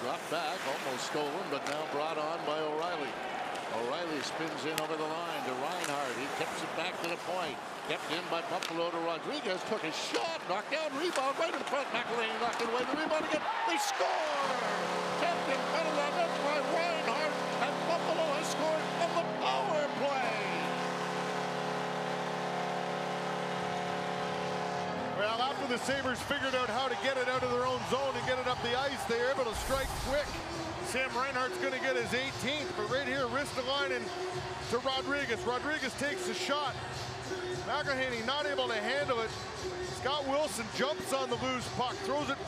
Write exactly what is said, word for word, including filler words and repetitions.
Dropped back, almost stolen, but now brought on by O'Reilly. O'Reilly spins in over the line to Reinhart. He tips it back to the point. Kept in by Buffalo to Rodriguez. Took a shot. Knocked down. Rebound right in front. McElhaney knocked it away. The rebound again. They score! Kept in front of that net by Reinhart. And Buffalo has scored on the power play. Well, after the Sabres figured out how to get it out of their own zone and get it up the ice, they were able to strike quick. Sam Reinhart's going to get his eighteenth, but right here, Ristolainen to Rodriguez. Rodriguez takes the shot. McElhaney not able to handle it. Scott Wilson jumps on the loose puck, throws it